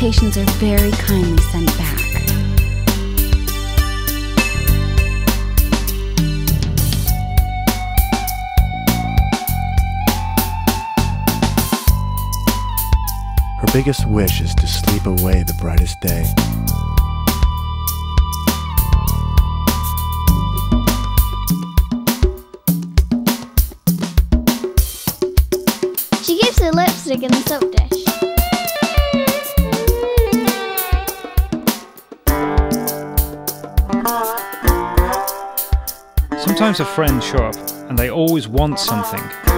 invitations are very kindly sent back. Her biggest wish is to sleep away the brightest day. She keeps her lipstick in the soap dish. Sometimes a friend show up and they always want something.